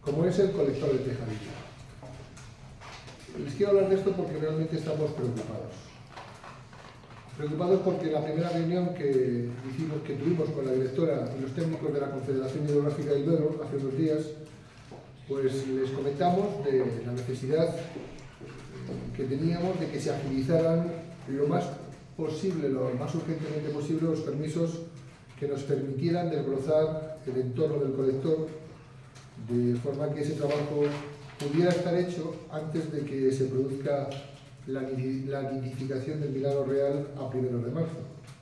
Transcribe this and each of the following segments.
como es el colector de Tejadilla. Les quiero hablar de esto porque realmente estamos preocupados. Preocupados porque en la primera reunión que tuvimos con la directora y los técnicos de la Confederación Hidrográfica del Duero hace unos días, pues les comentamos de la necesidad que teníamos de que se agilizaran lo más posible, lo más urgentemente posible, los permisos que nos permitieran desbrozar el entorno del colector de forma que ese trabajo pudiera estar hecho antes de que se produzca la nidificación del Milagro Real a 1 de marzo.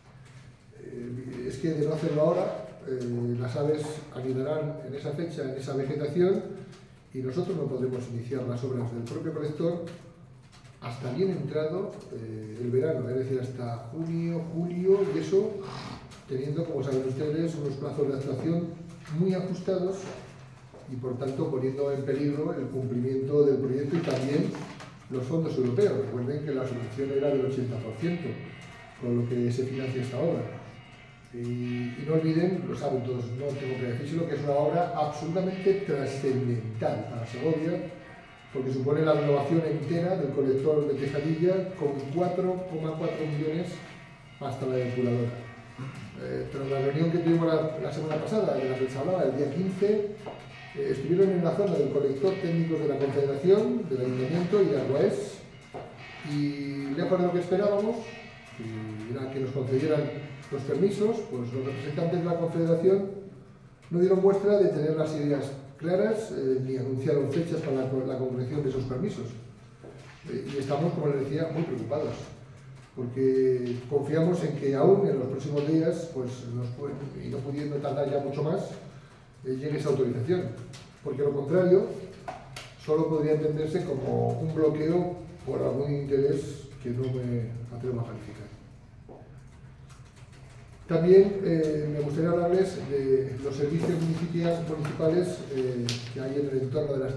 Es que de no hacerlo ahora, las aves anidarán en esa fecha, en esa vegetación, y nosotros no podremos iniciar las obras del propio colector hasta bien entrado el verano, es decir, hasta junio, julio, y eso teniendo, como saben ustedes, unos plazos de actuación muy ajustados y por tanto poniendo en peligro el cumplimiento del proyecto y también los fondos europeos. Recuerden que la subvención era del 80%, con lo que se financia esta obra. Y no olviden, lo saben todos, no tengo que decírselo, que es una obra absolutamente trascendental para Segovia, porque supone la renovación entera del colector de Tejadilla con 4,4 millones hasta la depuradora. Tras la reunión que tuvimos la semana pasada, de la que se hablaba, el día 15, estuvieron en la zona del colector técnicos de la Confederación, del Ayuntamiento y de Aguaes, y lejos de lo que esperábamos, que era que nos concedieran los permisos, pues los representantes de la Confederación no dieron muestra de tener las ideas claras ni anunciaron fechas para la concreción de esos permisos. Y estamos, como les decía, muy preocupados, porque confiamos en que aún en los próximos días, pues y no pudiendo tardar ya mucho más, llegue esa autorización, porque lo contrario solo podría entenderse como un bloqueo por algún interés que no me atrevo a calificar. También me gustaría hablarles de los servicios municipales que hay en el entorno de las